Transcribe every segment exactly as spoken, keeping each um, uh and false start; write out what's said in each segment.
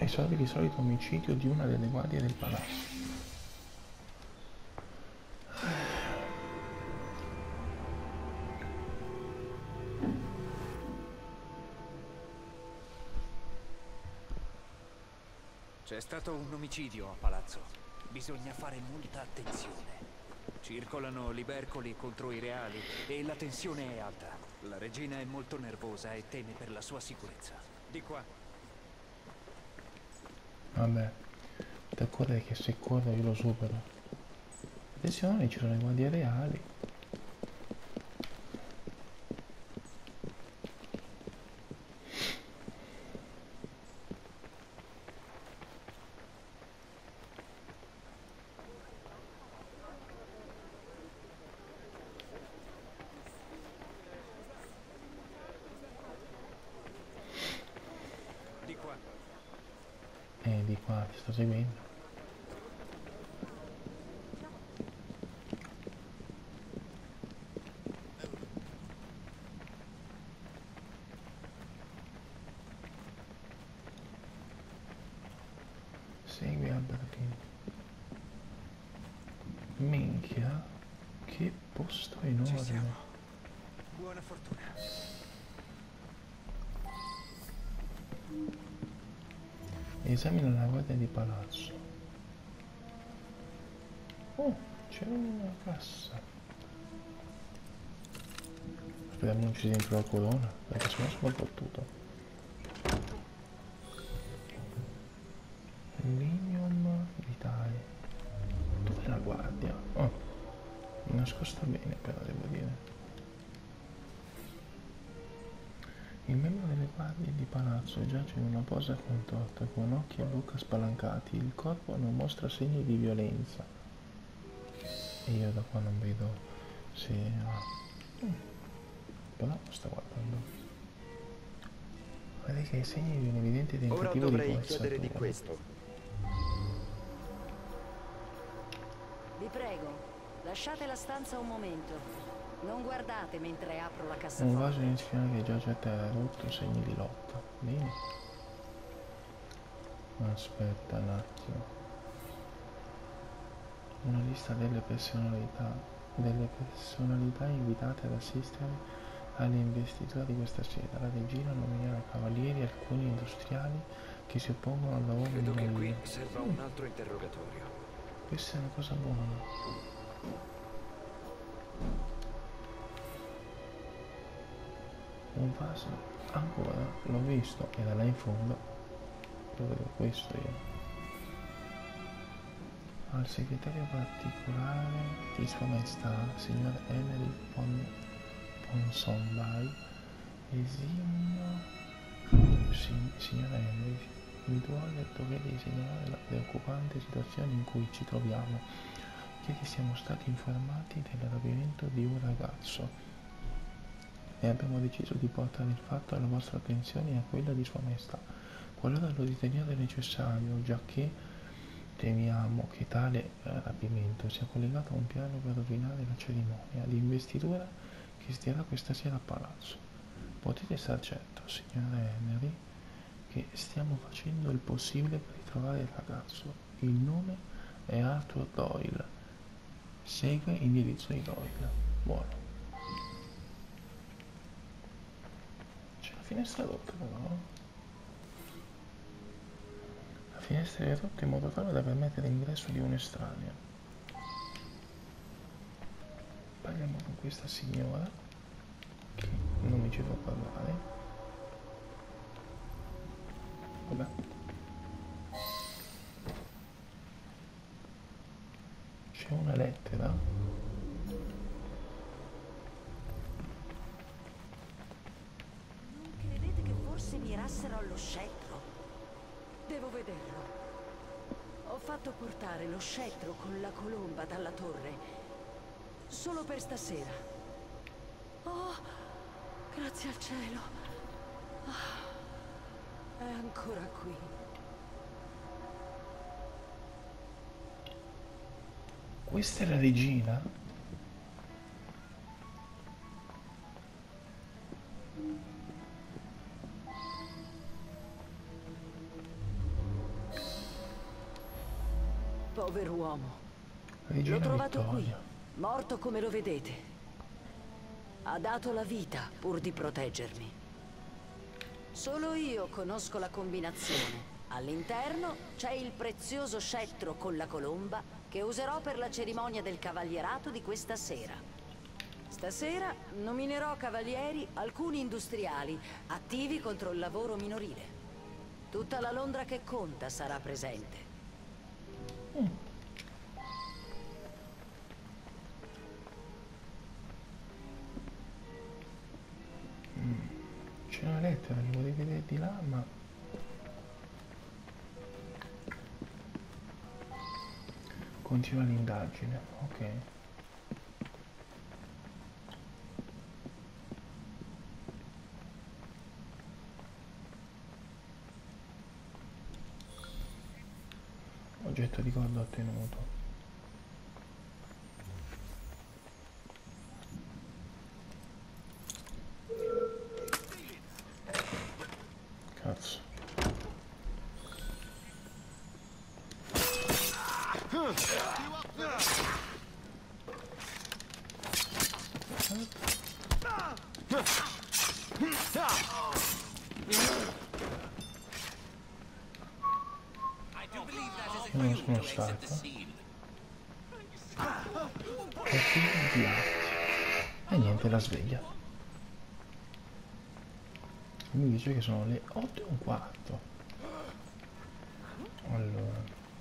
Risolvi il solito omicidio di una delle guardie del palazzo. C'è stato un omicidio a palazzo. Bisogna fare molta attenzione. Circolano libercoli contro i reali e la tensione è alta. La regina è molto nervosa e teme per la sua sicurezza. Di qua. Vabbè, te corre che se corre io lo supero. Attenzione, ci sono le guardie reali. Di qua. E di qua ti sto seguendo. Segui Albertino. Minchia, che posto Ci enorme. siamo. Buona fortuna. Esamina la guardia di palazzo. Oh, c'è una cassa. Speriamoci dentro la corona, perché sennò sono fottuto. Linium vitale. Dov'è la guardia? Oh, nascosta bene però, devo dire. Il membro delle guardie di palazzo giace in una posa contorta, con occhi e bocca spalancati. Il corpo non mostra segni di violenza. E io da qua non vedo se... Ah. Mm. Però sta guardando. Vedi che i segni di un evidente Ora tentativo di dovrei chiedere di forzatura. questo. Vi prego, lasciate la stanza un momento. Non guardate mentre apro la Un cassaforte. vaso iniziale che giace a terra, rotto, segni di lotta. Bene. Aspetta un attimo. Una lista delle personalità, delle personalità invitate ad assistere alle investiture di questa sera. La regina nominerà cavalieri e alcuni industriali che si oppongono al lavoro Credo che qui minorile. serva un altro interrogatorio. Questa è una cosa buona. Un vaso, ancora, l'ho visto, era là in fondo. Lo vedo questo io. Al segretario particolare di Sua Maestà, signor Emery Pon Ponsonby, esimio si- signora Emery, mi duole il dovere di segnalare la preoccupante situazione in cui ci troviamo, che siamo stati informati del rapimento di un ragazzo e abbiamo deciso di portare il fatto alla vostra attenzione e a quella di Sua Maestà, qualora lo riteniate necessario, giacché temiamo che tale eh, rapimento sia collegato a un piano per rovinare la cerimonia di investitura che si terrà questa sera a palazzo. Potete star certo, signora Emery, che stiamo facendo il possibile per ritrovare il ragazzo. Il nome è Arthur Doyle. Segue indirizzo di Doyle. Buono. C'è la finestra rotta però. La finestra è rotta in modo tale da permettere l'ingresso di un estraneo. Parliamo con questa signora che non mi ci fa parlare. Vabbè. C'è una lettera. Non credete che forse mirassero allo scettro? Devo vederlo. Ho fatto portare lo scettro con la colomba dalla torre. Solo per stasera. Oh, grazie al cielo. Ah, è ancora qui. Questa è la regina? Pover'uomo. L'ho Regina trovato Vittoria. qui, morto come lo vedete. Ha dato la vita pur di proteggermi. Solo io conosco la combinazione. All'interno c'è il prezioso scettro con la colomba che userò per la cerimonia del cavalierato di questa sera. Stasera nominerò cavalieri alcuni industriali attivi contro il lavoro minorile. Tutta la Londra che conta sarà presente. Mm. Mm. C'è una lettera che volevi vedere di là, ma continua l'indagine, ok. Oggetto ricordo ottenuto. Cazzo. Io non sono stato. Cattivo di atti. E niente, la sveglia. Mi dice che sono le otto e un quarto. Allora.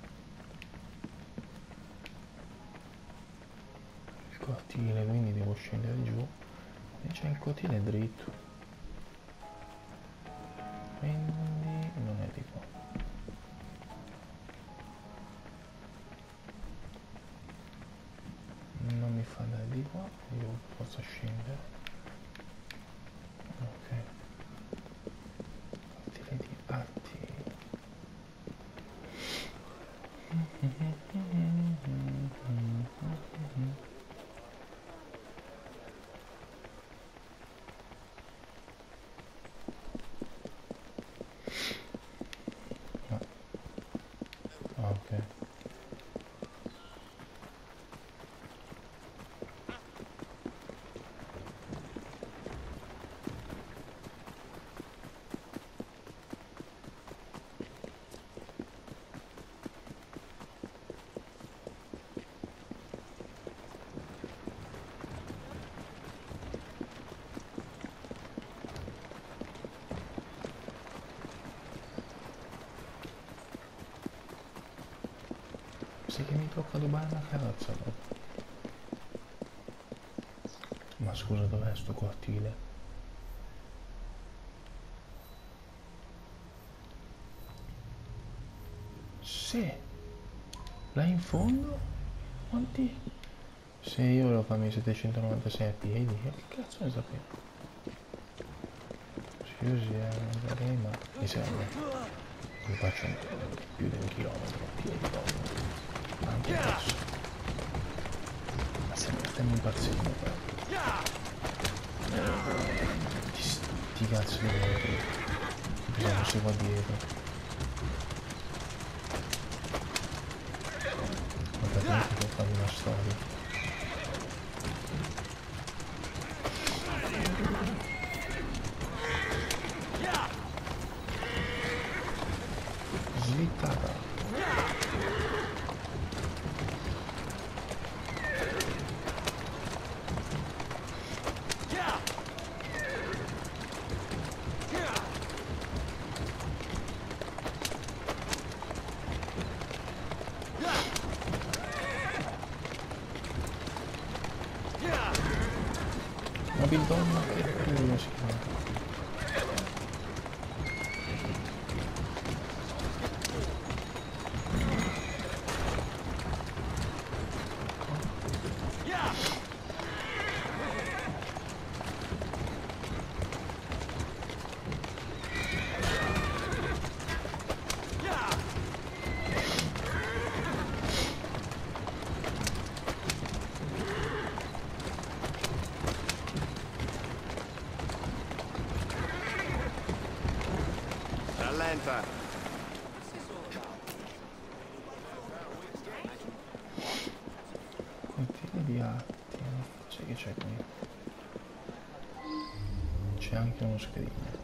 Il cortile, quindi devo scendere giù. E c'è il cortile dritto. Quindi non è di qua. Non mi fa andare di qua, io posso scendere. Ok. Cortile di atti. No. Ah, ok. Sai che mi tocca rubare una carrozza dopo. Ma scusa, dov'è sto cortile? Sì. Là in fondo? Quanti? sei euro fammi settecentonovantasei a piedi. Che cazzo ne sapevo? Sì, così è ma mi serve. Mi faccio più di un chilometro a piedi dopo. Anche adesso. Ma sembra stiamo impazzendo però. Sti cazzo di metri. Bisogna se qua dietro. Guardate che fare una storia. Slittata. Nobildonna che curiosità. Rallenta. che c'è qui? C'è anche uno scrigno.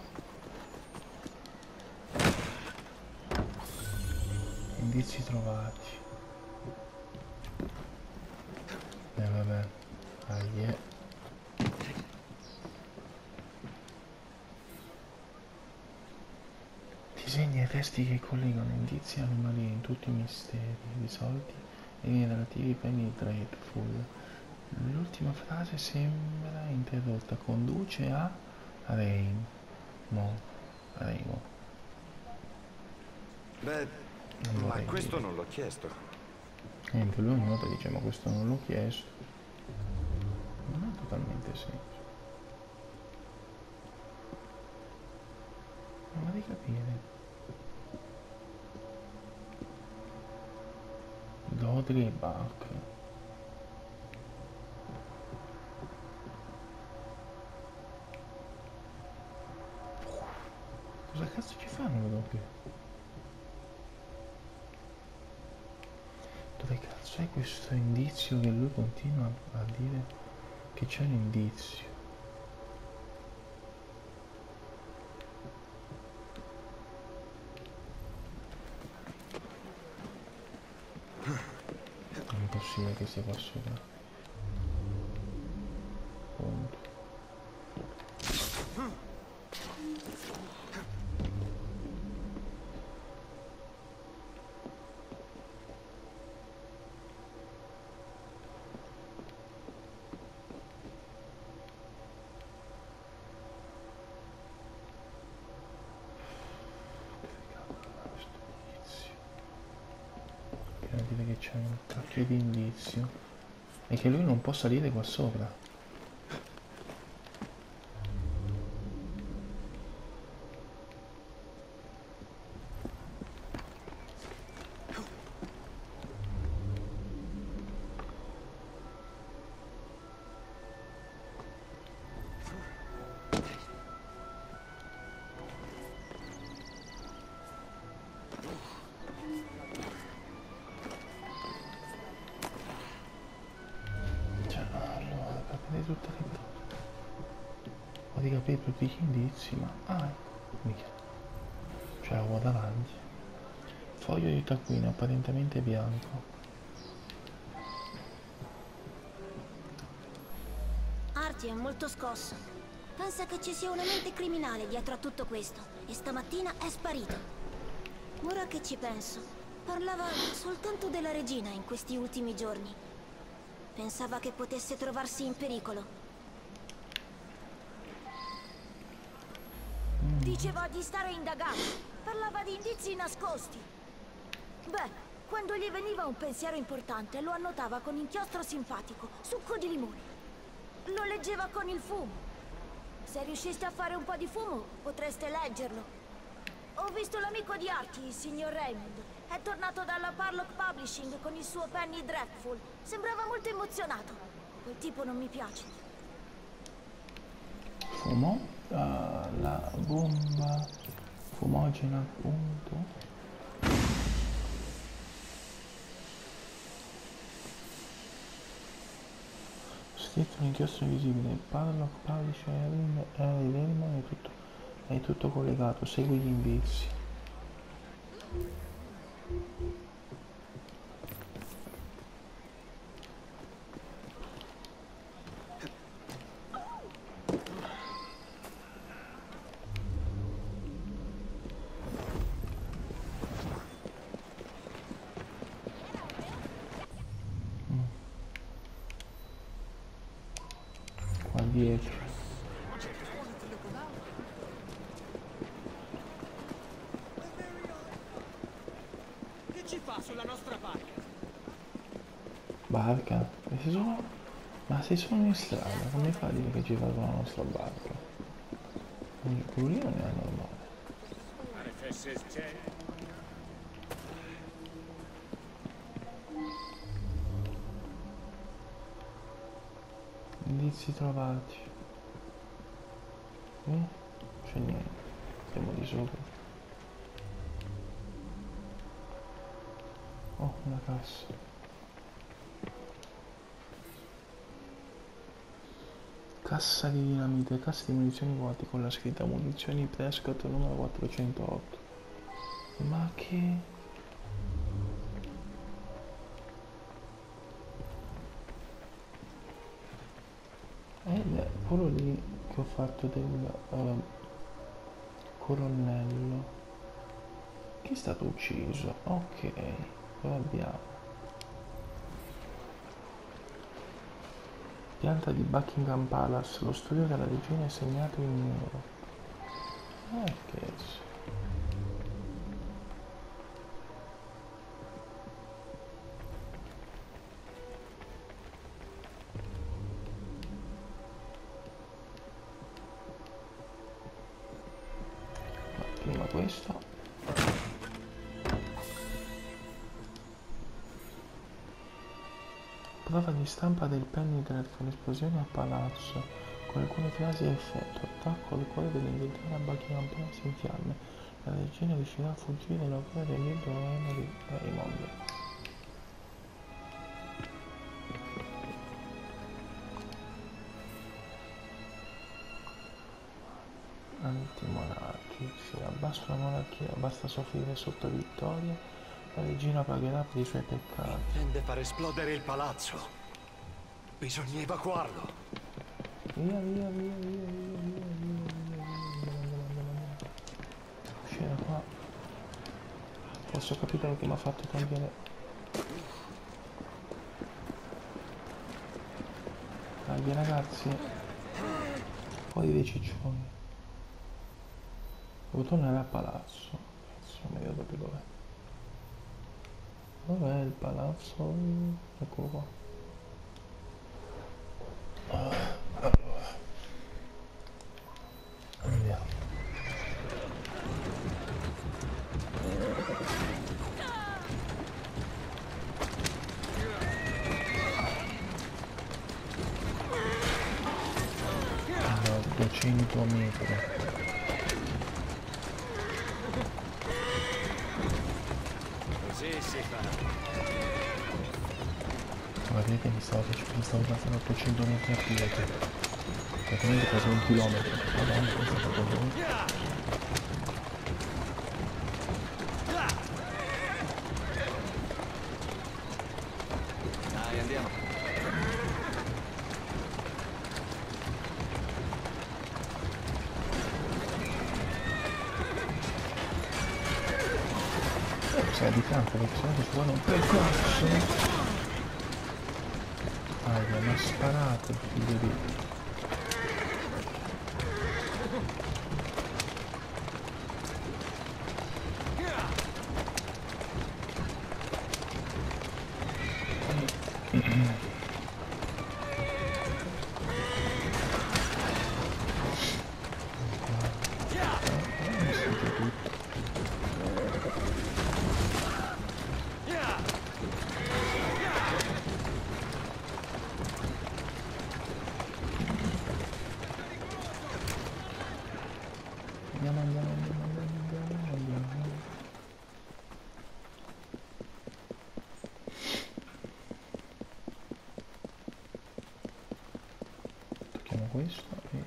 Indizi trovati. E eh, vabbè. Ahie. Disegni e testi che collegano indizi anomalie in tutti i misteri risolti e nei relativi Penny Dreadful. L'ultima frase sembra interrotta. Conduce a Rain. No, Raimo. Beh, Non ma vorrei questo dire. non l'ho chiesto. Niente, lui in nota dice ma questo non l'ho chiesto. Non ha totalmente senso. Non vorrei capire. Dodri e Buck. Cosa cazzo ci fanno le doppie? Dove cazzo è questo indizio che lui continua a dire che c'è un indizio? Non è possibile che sia qua sopra. Punto. Bisogna dire che c'è un cacchio di indizio e che lui non può salire qua sopra. Cioè, allora, capire tutte le cose. Ho di capire tutti gli indizi, ma... Ah, mica. C'è l'acqua davanti. Foglio di taccuino apparentemente bianco. Artie è molto scosso. Pensa che ci sia una mente criminale dietro a tutto questo e stamattina è sparito. Ora che ci penso, parlava soltanto della regina in questi ultimi giorni. Pensava che potesse trovarsi in pericolo. Diceva di stare indagando. Parlava di indizi nascosti. Beh, quando gli veniva un pensiero importante, lo annotava con inchiostro simpatico, succo di limone. Lo leggeva con il fumo. Se riusciste a fare un po' di fumo, potreste leggerlo. Ho visto l'amico di Artie, il signor Raymond. È tornato dalla Parlock Publishing con il suo Penny Dreadful. Sembrava molto emozionato. Quel tipo non mi piace. Fumo? La, la bomba fumogena, appunto. Scritto un inchiostro invisibile. Parlock Publishing è l'Elmo, è tutto, è tutto collegato. Segui gli indizi. Qua dietro. Che ci fa sulla nostra barca? Barca? E se sono... Ma se sono in strada, come fa a dire che ci fa sulla nostra barca? Quello lì non è normale. Indizi trovati. Eh? C'è niente. Andiamo di sopra. Oh, una cassa. Cassa di dinamite, cassa di munizioni vuoti con la scritta munizioni Prescott numero quattrocentootto. Ma che... Ed quello lì che ho fatto del uh, colonnello che è stato ucciso. Ok, lo abbiamo. Pianta di Buckingham Palace, lo studio della regina è segnato in nero. Ah, che sì. Ma prima questo. Prova di stampa del penny dread con esplosione a palazzo, con alcune frasi a effetto, attacco al cuore dell'Inghilterra, Buckingham Palace in fiamme, la regina riuscirà a fuggire la cura del libro Henry Raymond. Antimonarchici, abbasso la monarchia, basta soffrire sotto vittoria. La regina pagherà per i suoi peccati. Intende far esplodere il palazzo. Bisogna evacuarlo. Via, via, via, via, via, via, via, via. Uscire qua. Questo capitolo che mi ha fatto cambiare. Dai ragazzi. Fuori dei ciccioni. Devo tornare al palazzo. Non mi vedo più dov'è. Dov'è il palazzo? Eccolo qua. Allora. Andiamo. Allora, duecento metri. Vedete mi stavo facendo, stavo passando ottocento metri a piedi, praticamente quasi un chilometro. Madonna, questo è stato buono. Dai, andiamo. Eh, sei di fianco, perché sennò ti vuole un percorso. Ah, mi ha sparato il figlio di... Andiamo, andiamo, andiamo, andiamo, andiamo, andiamo. Tocchiamo questo e...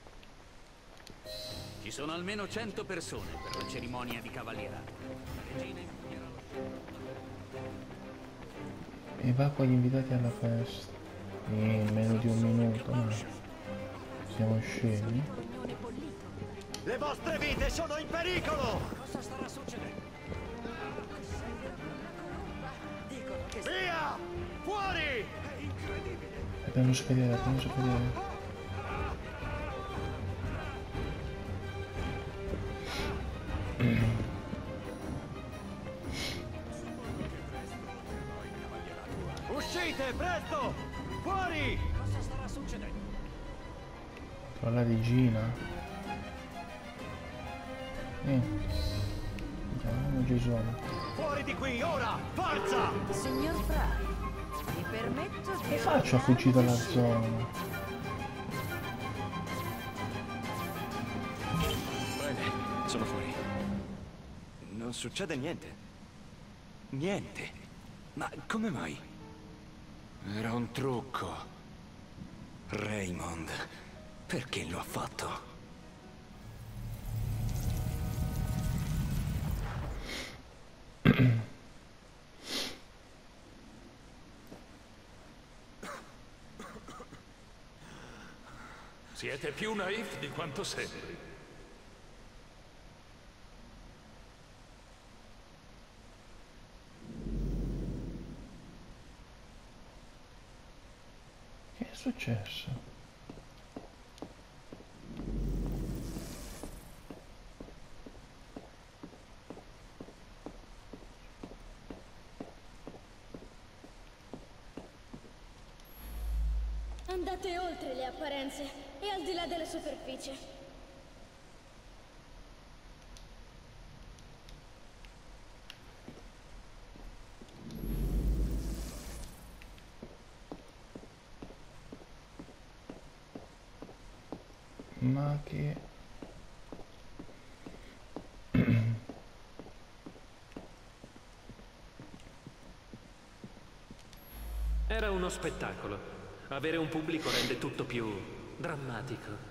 Ci sono almeno cento persone per la cerimonia di cavalierato. La regina impugnerà lo scettro. Evacua gli invitati alla festa. In meno di un minuto, ma... Siamo scemi. Le vostre vite sono in pericolo! Cosa starà succedendo? Dicono che... Via! Fuori! È incredibile! Abbiamo superiore, abbiamo superiore. Uscite, presto! Fuori! Cosa starà succedendo? Tra la regina. Niente. Chiamiamo Gesù. Fuori di qui, ora! Forza! Signor Fry, mi permetto di... Che faccio a fuggire dalla zona? Bene, sono fuori. Non succede niente. Niente. Ma come mai? Era un trucco. Raymond. Perché lo ha fatto? Siete più naif di quanto sembri. Che è successo? Andate oltre le apparenze e al di là della superficie. Ma che... Era uno spettacolo. Avere un pubblico rende tutto più drammatico.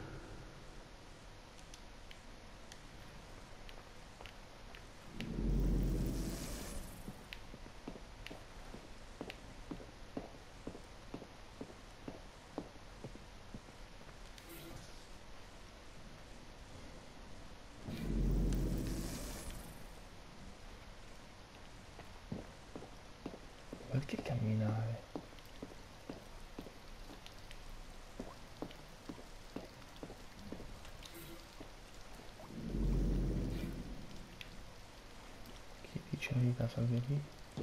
Perché camminare? Chi dice la verità salve lì?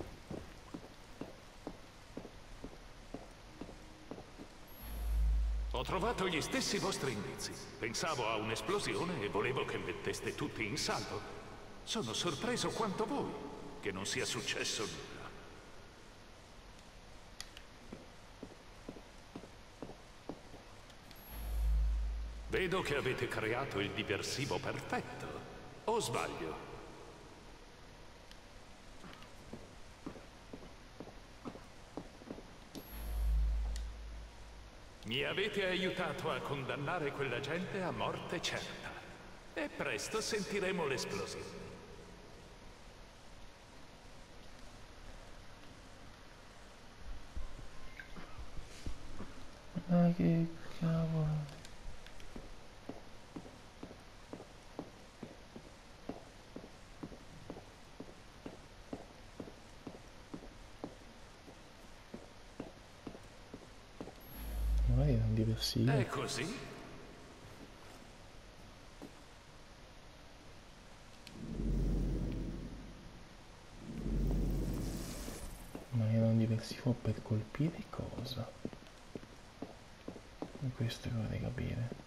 Ho trovato gli stessi vostri indizi. Pensavo a un'esplosione e volevo che metteste tutti in salvo. Sono sorpreso quanto voi che non sia successo nulla. Vedo che avete creato il diversivo perfetto. O sbaglio? Mi avete aiutato a condannare quella gente a morte certa. E presto sentiremo l'esplosione. Ma che cavolo? Magari era un diversivo. È così? Ma era un diversivo per colpire cosa? E questo vorrei capire.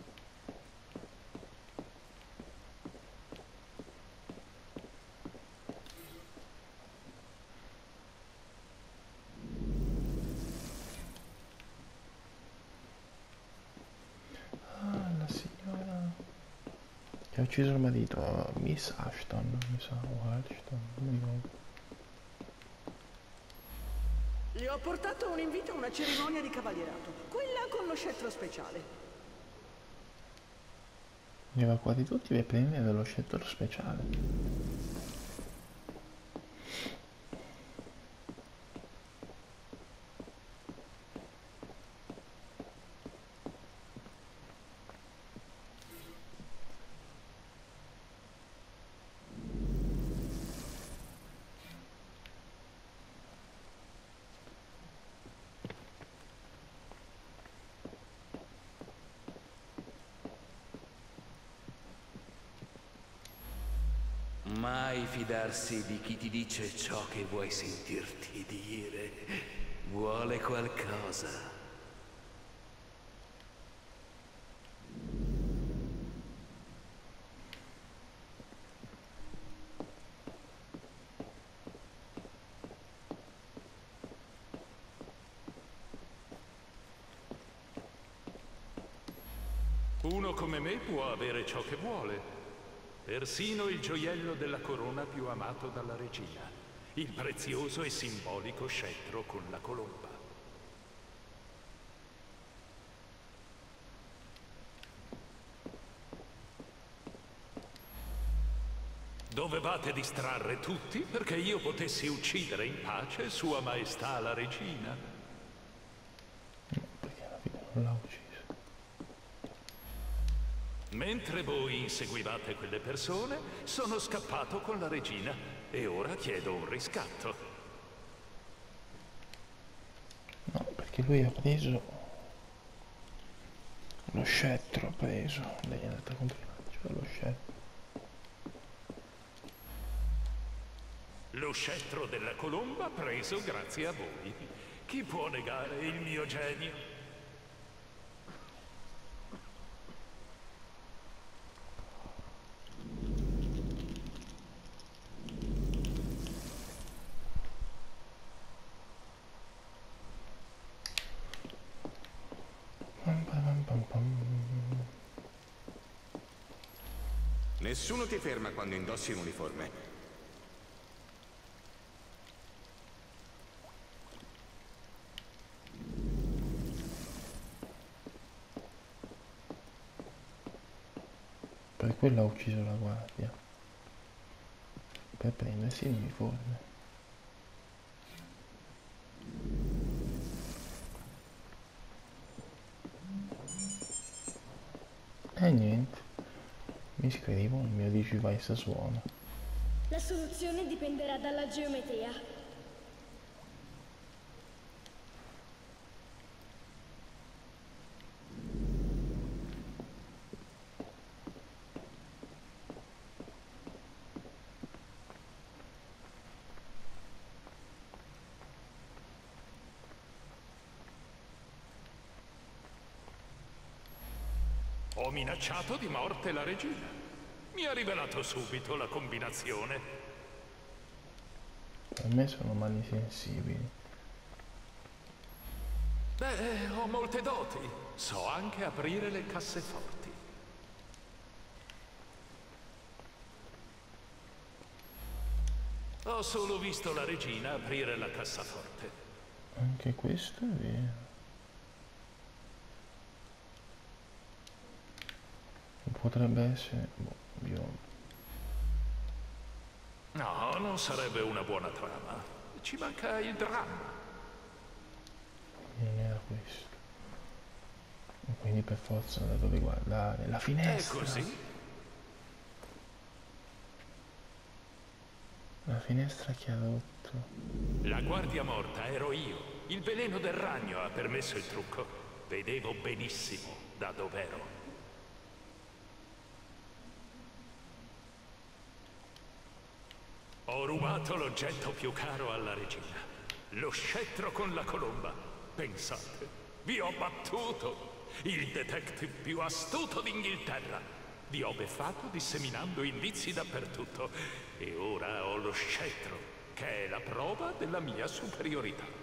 Ah, la signora che ha ucciso il marito, Miss Ashton, mi sa, o Ashton, non mi ricordo. Gli ho portato un invito a una cerimonia di cavalierato, quella con lo scettro speciale. Li evacuati tutti per prendere lo scettro speciale. Mai fidarsi di chi ti dice ciò che vuoi sentirti dire. Vuole qualcosa. Uno come me può avere ciò che vuole. Persino il gioiello della corona più amato dalla regina, il prezioso e simbolico scettro con la colomba. Dovevate distrarre tutti perché io potessi uccidere in pace Sua Maestà la Regina. No, perché alla fine non l'ha ucciso. Mentre voi inseguivate quelle persone, sono scappato con la regina e ora chiedo un riscatto. No, perché lui ha preso lo scettro, ha preso. Lei è andata contro cioè lo scettro. Lo scettro della colomba preso grazie a voi. Chi può negare il mio genio? Nessuno ti ferma quando indossi un uniforme. Per quello ha ucciso la guardia. Per prendersi l'uniforme. E niente. Mi scrivo, il mio digivice suona. La soluzione dipenderà dalla geometria. Ho minacciato di morte la regina. Mi ha rivelato subito la combinazione. Per me sono mani sensibili. Beh, ho molte doti. So anche aprire le casseforti. Ho solo visto la regina aprire la cassaforte. Anche questo è vero. Potrebbe essere... Boh, io... No, non sarebbe una buona trama. Ci manca il dramma. Non era questo. E quindi per forza da dove guardare? La finestra! È così? La finestra che ha rotto. La guardia morta ero io. Il veleno del ragno ha permesso il trucco. Vedevo benissimo da dov'ero. Ho rubato l'oggetto più caro alla regina. Lo scettro con la colomba. Pensate, vi ho battuto. Il detective più astuto d'Inghilterra. Vi ho beffato disseminando indizi dappertutto. E ora ho lo scettro, che è la prova della mia superiorità.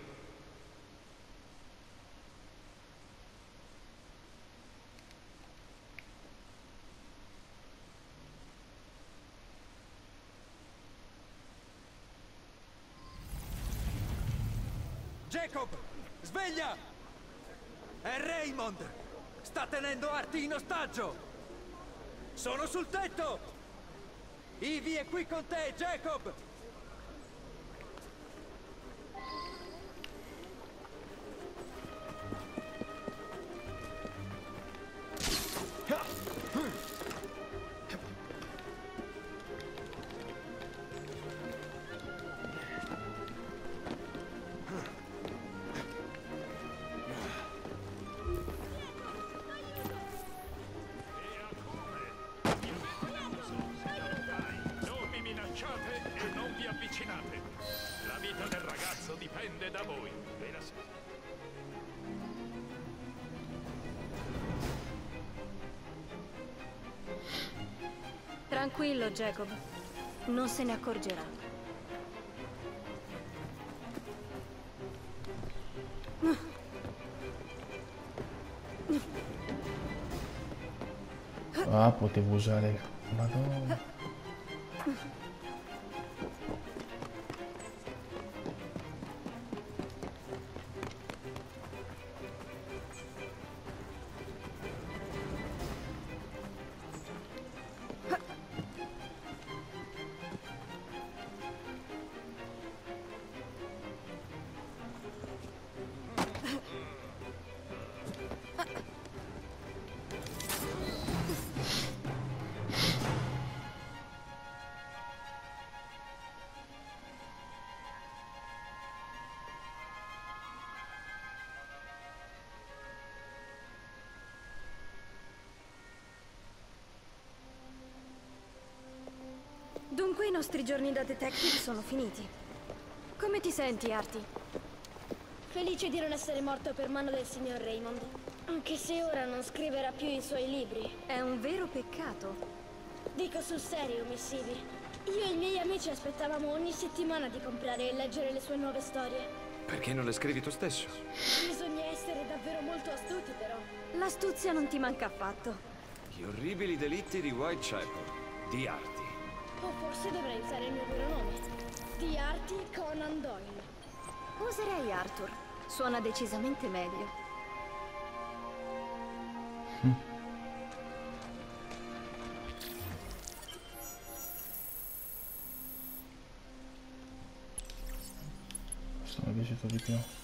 Jacob, sveglia! È Raymond! Sta tenendo Artie in ostaggio! Sono sul tetto! Ivy è qui con te, Jacob! La vita del ragazzo dipende da voi. Tranquillo, Jacob. Non se ne accorgerà. Ah, potevo usare il... Madonna. Comunque i nostri giorni da detective sono finiti. Come ti senti, Artie? Felice di non essere morto per mano del signor Raymond. Anche se ora non scriverà più i suoi libri. È un vero peccato. Dico sul serio, Miss Ivy. Io e i miei amici aspettavamo ogni settimana di comprare e leggere le sue nuove storie. Perché non le scrivi tu stesso? Bisogna essere davvero molto astuti, però. L'astuzia non ti manca affatto. Gli orribili delitti di Whitechapel, di Artie. O forse dovrei usare il mio vero nome. Di Artie Conan Doyle. Userei Arthur. Suona decisamente meglio. Questo mi è piaciuto di più.